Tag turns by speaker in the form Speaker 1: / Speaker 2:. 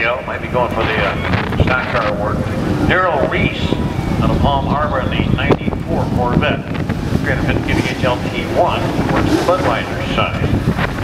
Speaker 1: GTO. Might be going for the stock car award. Daryl Reese out of Palm Harbor in the 94 Corvette. 350 LT1 towards the Budweiser side.